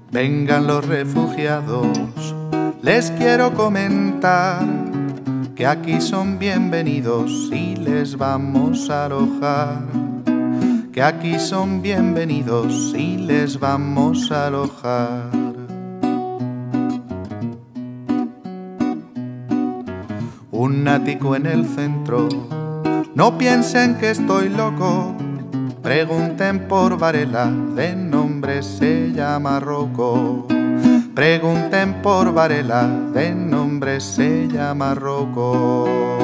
Vengan los refugiados, les quiero comentar que aquí son bienvenidos y les vamos a alojar. Que aquí son bienvenidos y les vamos a alojar. Un ático en el centro, no piensen que estoy loco. Pregunten por Varela, de nombre se llama Rocco. Pregunten por Varela, de nombre se llama Rocco.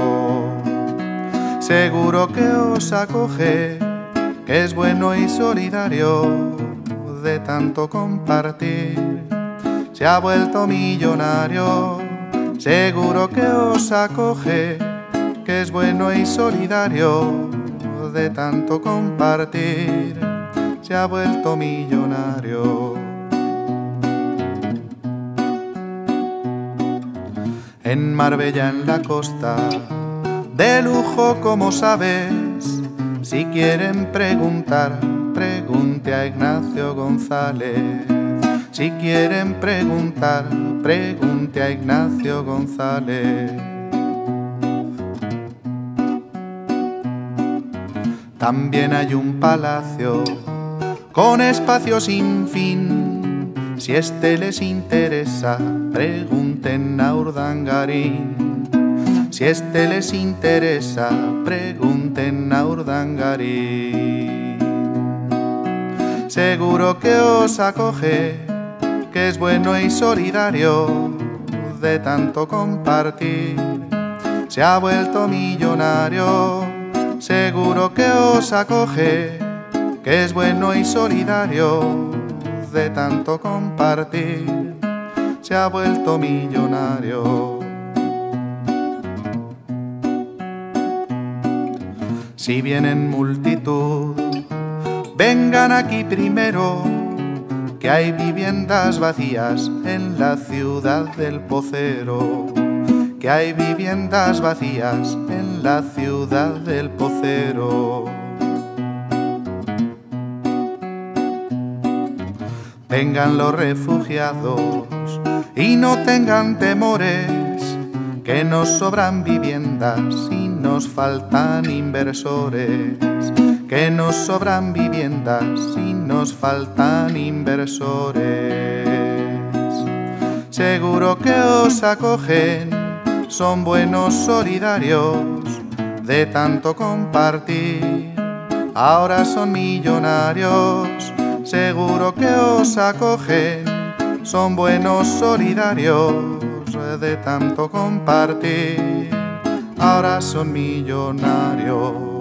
Seguro que os acoge, que es bueno y solidario, de tanto compartir, se ha vuelto millonario. Seguro que os acoge, que es bueno y solidario, de tanto compartir, se ha vuelto millonario. En Marbella, en la costa, de lujo como sabes. Si quieren preguntar, pregunte a Ignacio González. Si quieren preguntar, pregunte a Ignacio González. También hay un palacio con espacio sin fin. Si este les interesa, pregunten a Urdangarín. Si este les interesa, pregunten a Urdangarín. Seguro que os acoge, que es bueno y solidario, de tanto compartir, se ha vuelto millonario. Seguro que os acoge, que es bueno y solidario, de tanto compartir, se ha vuelto millonario. Si vienen multitud, vengan aquí primero, que hay viviendas vacías en la ciudad del Pocero. Que hay viviendas vacías en la ciudad del Pocero. Vengan los refugiados y no tengan temores, que nos sobran viviendas y nos faltan inversores. Que nos sobran viviendas y nos faltan inversores. Seguro que os acogen, son buenos solidarios, de tanto compartir, ahora son millonarios. Seguro que os acogen, son buenos solidarios, de tanto compartir, ahora son millonarios.